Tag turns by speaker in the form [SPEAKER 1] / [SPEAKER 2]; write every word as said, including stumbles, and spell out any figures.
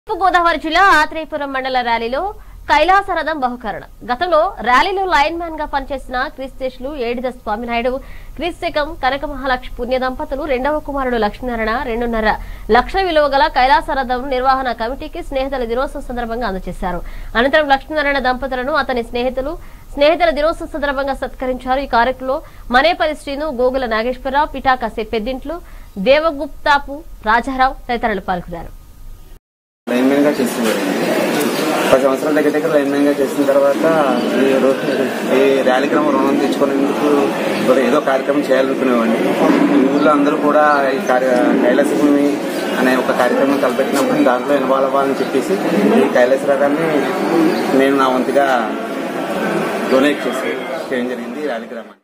[SPEAKER 1] తూర్పు గోదావరి జిల్లా ఆత్రేయపురం మండల ర్యాలీలో కైలాసరథం బహుకరణ. గతంలో ర్యాలీలో లైన్ మ్యాన్ గా పనిచేసిన క్రీస్తేశులు ఏడిద స్వామినాయుడు, క్రీస్తేకం కనక మహాలక్ష్మి పుణ్య దంపతులు రెండవ కుమారుడు లక్ష్మీనారాయణ రెండున్నర లక్షల విలువ గల కైలాసరథం నిర్వహణ కమిటీకి స్నేహితుల దినోత్సవం సందర్భంగా అందజేశారు. అనంతరం లక్ష్మీనారాయణ దంపతులను అతని స్నేహితులు స్నేహితుల దినోత్సవం సందర్భంగా సత్కరించారు. ఈ కార్యక్రమంలో మనేపల్లి శ్రీను, గోగుల నాగేశ్వరరావు, పిఠాకసే పెద్దింట్లు, దేవగుప్తాపు రాజారావు తదితరులు పాల్గొన్నారు.
[SPEAKER 2] లైన్ మ్యాన్ గా చేస్తున్నారు. పది సంవత్సరాల దగ్గర దగ్గర లైన్ మ్యాన్ గా చేసిన తర్వాత ఈ రోజు ఈ ర్యాలీ క్రమం రుణం తెచ్చుకునేందుకు ఏదో కార్యక్రమం చేయాలనుకునేవాడిని. ఊళ్ళో అందరూ కూడా ఈ కైలాసభూమి అనే ఒక కార్యక్రమం తలపెట్టినప్పుడు దాంట్లో ఇన్వాల్వ్ అవ్వాలని చెప్పేసి ఈ కైలాస రథాన్ని నేను నా వంతుగా డొనేట్ చేసి చేయడం జరిగింది ఈ ర్యాలీ క్రమాన్ని.